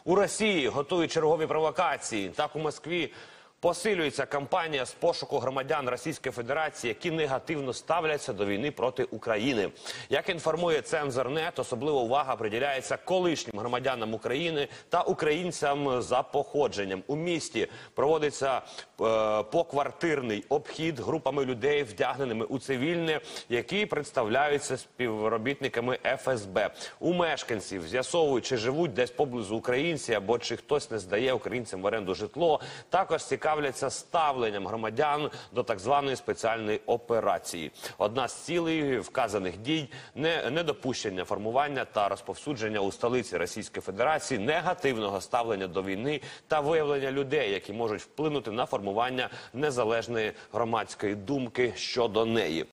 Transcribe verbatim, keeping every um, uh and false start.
У Росії готують чергові провокації. Так, у Москві посилюється кампанія з пошуку громадян Російської Федерації, які негативно ставляться до війни проти України. Як інформує Цензор.нет, особлива увага приділяється колишнім громадянам України та українцям за походженням. У місті проводиться е, поквартирний обхід групами людей, вдягненими у цивільне, які представляються співробітниками еф ес бе. У мешканців з'ясовують, чи живуть десь поблизу українці, або чи хтось не здає українцям в оренду житло. Також цікавляться ставленням громадян до так званої спеціальної операції. Одна з цілей вказаних дій – недопущення формування та розповсюдження у столиці Російської Федерації негативного ставлення до війни та виявлення людей, які можуть вплинути на формування незалежної громадської думки щодо неї.